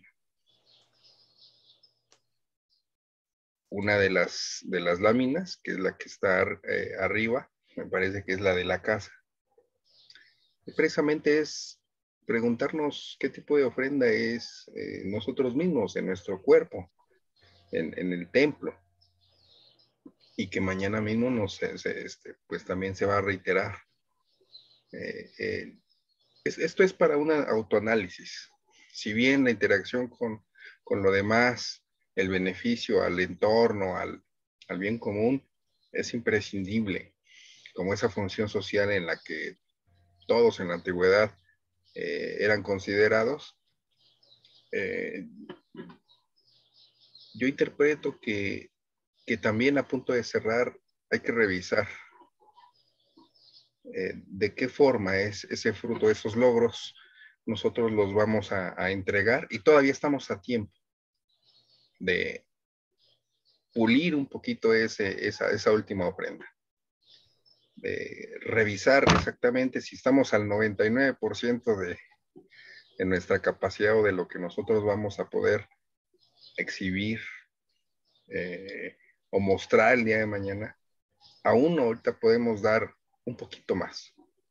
Una de las, de las láminas, que es la que está eh, arriba, me parece que es la de la casa. Y precisamente es preguntarnos qué tipo de ofrenda es eh, nosotros mismos, en nuestro cuerpo, en, en el templo, y que mañana mismo nos, se, este, pues también se va a reiterar. Eh, eh, es, esto es para un autoanálisis. Si bien la interacción con, con lo demás, el beneficio al entorno, al, al bien común, es imprescindible, como esa función social en la que todos en la antigüedad eh, eran considerados, eh, yo interpreto que, que también a punto de cerrar hay que revisar eh, de qué forma es ese fruto, esos logros, nosotros los vamos a, a entregar, y todavía estamos a tiempo de pulir un poquito ese, esa, esa última ofrenda, de revisar exactamente si estamos al noventa y nueve por ciento de, de nuestra capacidad o de lo que nosotros vamos a poder exhibir eh, o mostrar el día de mañana. Aún ahorita podemos dar un poquito más.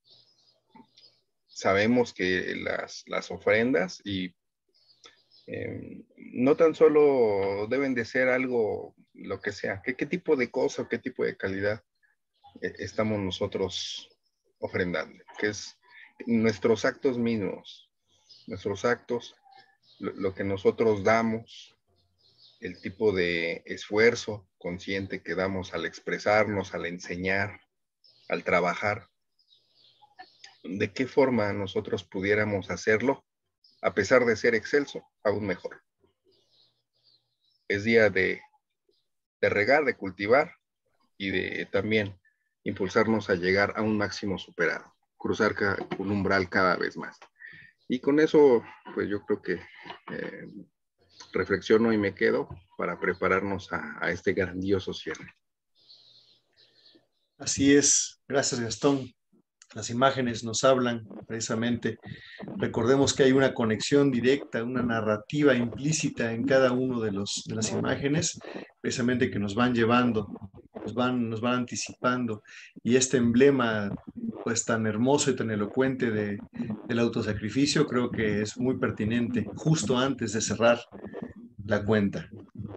Sabemos que las, las ofrendas y eh, no tan solo deben de ser algo, lo que sea, ¿qué, qué tipo de cosa o qué tipo de calidad eh, estamos nosotros ofrendando? Que es nuestros actos mismos, nuestros actos, lo, lo que nosotros damos, el tipo de esfuerzo consciente que damos al expresarnos, al enseñar, al trabajar. ¿De qué forma nosotros pudiéramos hacerlo, a pesar de ser excelso, aún mejor? Es día de, de regar, de cultivar y de también impulsarnos a llegar a un máximo superado, cruzar cada, un umbral cada vez más. Y con eso, pues yo creo que eh, reflexiono y me quedo para prepararnos a, a este grandioso cierre. Así es, gracias Gastón. Las imágenes nos hablan precisamente. Recordemos que hay una conexión directa, una narrativa implícita en cada uno de, los, de las imágenes, precisamente que nos van llevando, nos van, nos van anticipando. Y este emblema pues tan hermoso y tan elocuente de, del autosacrificio creo que es muy pertinente justo antes de cerrar la cuenta.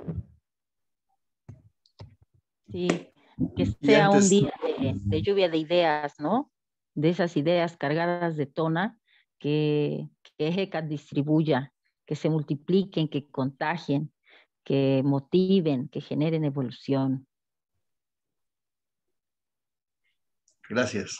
Sí, que Y sea antes, un día de, de lluvia de ideas, ¿no? De esas ideas cargadas de tona que, que Hecat distribuya, que se multipliquen, que contagien, que motiven, que generen evolución. gracias.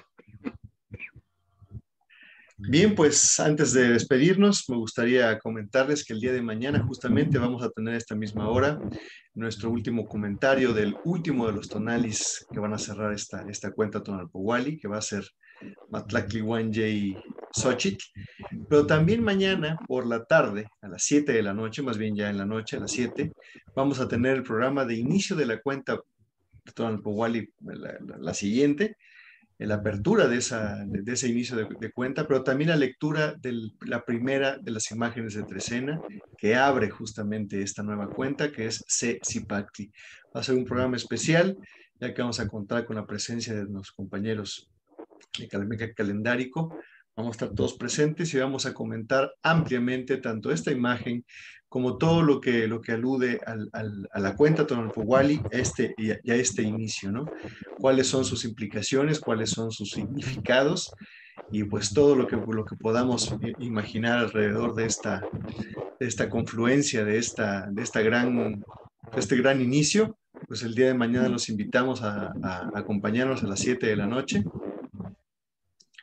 Bien, pues antes de despedirnos, me gustaría comentarles que el día de mañana justamente vamos a tener a esta misma hora nuestro último comentario del último de los tonalis que van a cerrar esta, esta cuenta Tonalpowali, que va a ser Matlaclihuanjay Xochitl. Pero también mañana por la tarde, a las siete de la noche, más bien ya en la noche, a las siete, vamos a tener el programa de inicio de la cuenta Tonalpowali, la, la, la siguiente, la apertura de, esa, de, de ese inicio de, de, cuenta, pero también la lectura de la primera de las imágenes de Trecena, que abre justamente esta nueva cuenta, que es Se Zipactli. Va a ser un programa especial, ya que vamos a contar con la presencia de los compañeros de Calmeca Calendárico. Vamos a estar todos presentes y vamos a comentar ampliamente tanto esta imagen como todo lo que, lo que alude al, al, a la cuenta Tonalpowali este, y, a, y a este inicio, ¿no? Cuáles son sus implicaciones, cuáles son sus significados y pues todo lo que, lo que podamos imaginar alrededor de esta, de esta confluencia, de, esta, de, esta gran, de este gran inicio. Pues el día de mañana los invitamos a, a acompañarnos a las siete de la noche.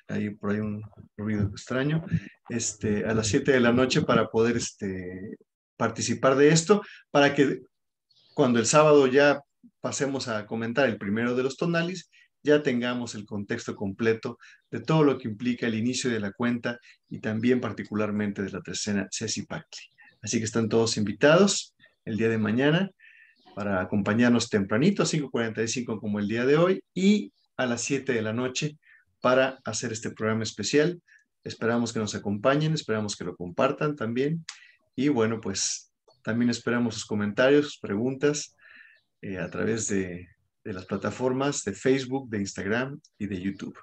hay por ahí un ruido extraño, este, a las siete de la noche para poder este, participar de esto, para que cuando el sábado ya pasemos a comentar el primero de los tonalis, ya tengamos el contexto completo de todo lo que implica el inicio de la cuenta y también particularmente de la tercera Sesipactli. Así que están todos invitados el día de mañana para acompañarnos tempranito, a cinco cuarenta y cinco como el día de hoy, y a las siete de la noche para hacer este programa especial. Esperamos que nos acompañen, esperamos que lo compartan también, y bueno, pues también esperamos sus comentarios, sus preguntas eh, a través de, de las plataformas de Facebook, de Instagram y de YouTube.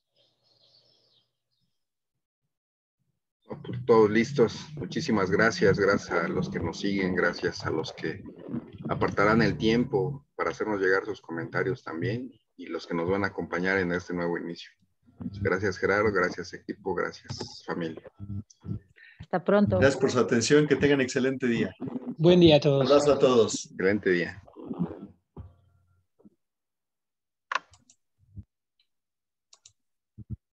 Pues todos listos. Muchísimas gracias. Gracias a los que nos siguen. Gracias a los que apartarán el tiempo para hacernos llegar sus comentarios también y los que nos van a acompañar en este nuevo inicio. Gracias, Gerardo. Gracias, equipo. Gracias, familia. Hasta pronto. Gracias por su atención. Que tengan excelente día. Buen día a Un todos. abrazo a todos. Excelente día.